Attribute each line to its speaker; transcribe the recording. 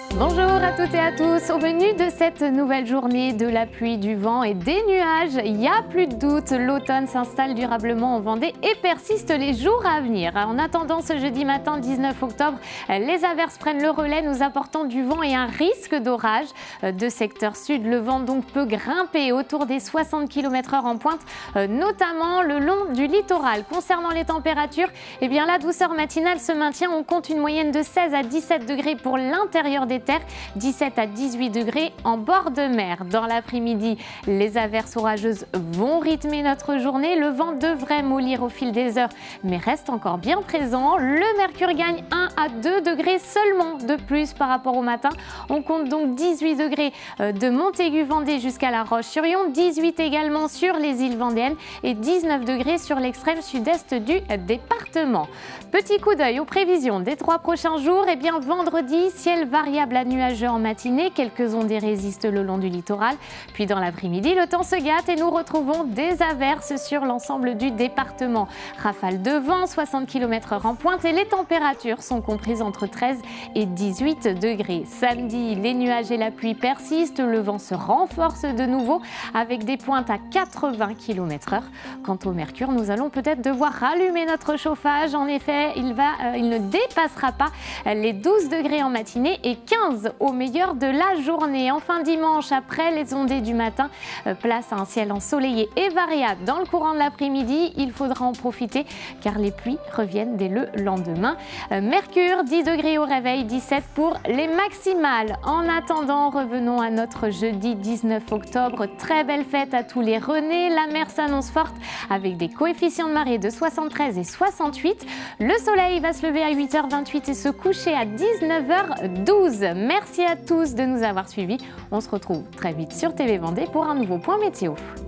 Speaker 1: Bonjour à toutes et à tous. Au menu de cette nouvelle journée, de la pluie, du vent et des nuages, il n'y a plus de doute, l'automne s'installe durablement en Vendée et persiste les jours à venir. En attendant ce jeudi matin 19 octobre, les averses prennent le relais, nous apportant du vent et un risque d'orage. De secteur sud, le vent donc peut grimper autour des 60 km/h en pointe, notamment le long du littoral. Concernant les températures, eh bien, la douceur matinale se maintient. On compte une moyenne de 16 à 17 degrés pour l'intérieur des terres, 17 à 18 degrés en bord de mer. Dans l'après-midi, les averses orageuses vont rythmer notre journée. Le vent devrait mollir au fil des heures, mais reste encore bien présent. Le mercure gagne 1 à 2 degrés seulement de plus par rapport au matin. On compte donc 18 degrés de Montaigu-Vendée jusqu'à La Roche-sur-Yon, 18 également sur les îles vendéennes et 19 degrés sur l'extrême sud-est du département. Petit coup d'œil aux prévisions des 3 prochains jours. Eh bien, vendredi, ciel variable à nuageux en matinée, quelques ondées résistent le long du littoral. Puis dans l'après-midi, le temps se gâte et nous retrouvons des averses sur l'ensemble du département. Rafales de vent, 60 km/h en pointe et les températures sont comprises entre 13 et 18 degrés. Samedi, les nuages et la pluie persistent, le vent se renforce de nouveau avec des pointes à 80 km/h. Quant au mercure, nous allons peut-être devoir rallumer notre chauffage. En effet, il ne dépassera pas les 12 degrés en matinée et 15 au meilleur de la journée. Enfin, dimanche, après les ondées du matin, place à un ciel ensoleillé et variable dans le courant de l'après-midi. Il faudra en profiter car les pluies reviennent dès le lendemain. Mercure, 10 degrés au réveil, 17 pour les maximales. En attendant, revenons à notre jeudi 19 octobre. Très belle fête à tous les Renés. La mer s'annonce forte avec des coefficients de marée de 73 et 68. Le soleil va se lever à 8h28 et se coucher à 19h12. Merci à tous de nous avoir suivis. On se retrouve très vite sur TV Vendée pour un nouveau point météo.